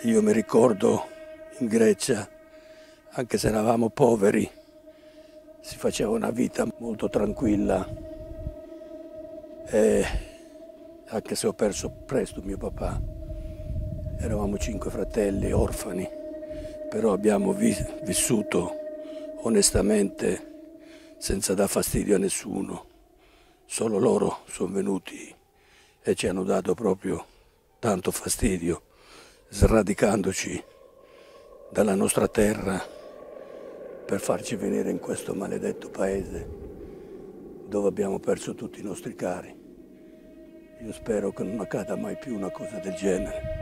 Io mi ricordo in Grecia, anche se eravamo poveri, si faceva una vita molto tranquilla. E anche se ho perso presto mio papà, eravamo 5 fratelli orfani, però abbiamo vissuto onestamente senza dar fastidio a nessuno. Solo loro sono venuti e ci hanno dato proprio tanto fastidio, sradicandoci dalla nostra terra per farci venire in questo maledetto paese dove abbiamo perso tutti i nostri cari. Io spero che non accada mai più una cosa del genere.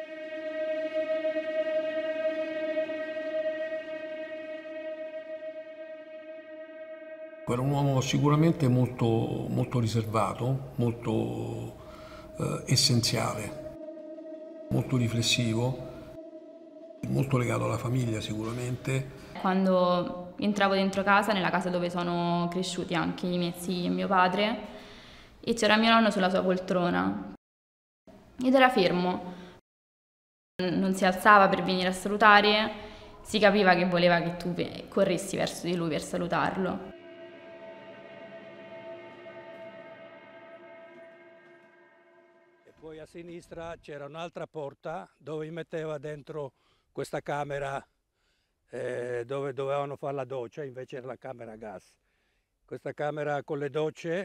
Era un uomo sicuramente molto riservato, molto essenziale, molto riflessivo, molto legato alla famiglia sicuramente. Quando entravo dentro casa, nella casa dove sono cresciuti anche i miei zii e mio padre, e c'era mio nonno sulla sua poltrona ed era fermo, non si alzava per venire a salutare, si capiva che voleva che tu corressi verso di lui per salutarlo. E poi a sinistra c'era un'altra porta dove metteva dentro questa camera dove dovevano fare la doccia, invece era la camera a gas. Questa camera con le docce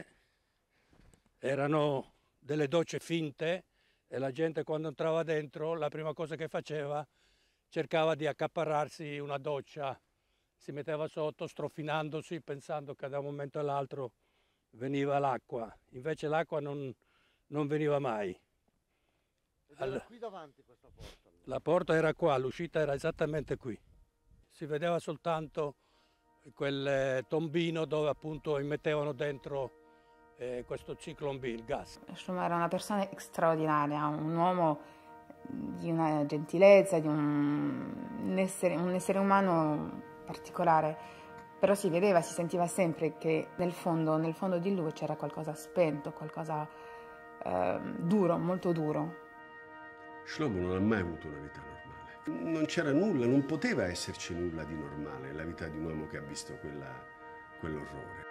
erano delle docce finte e la gente quando entrava dentro la prima cosa che faceva cercava di accaparrarsi una doccia, si metteva sotto strofinandosi pensando che da un momento all'altro veniva l'acqua, invece l'acqua non veniva mai. Era qui davanti questa porta? La porta era qua, l'uscita era esattamente qui. Si vedeva soltanto quel tombino dove appunto immettevano dentro questo Zyklon B, il gas. Shlomo era una persona straordinaria, un uomo di una gentilezza, di un essere umano particolare, però si vedeva, si sentiva sempre che nel fondo di lui c'era qualcosa spento, qualcosa duro, molto duro. Shlomo non ha mai avuto una vita normale. Non c'era nulla, non poteva esserci nulla di normale nella vita di un uomo che ha visto quell'orrore.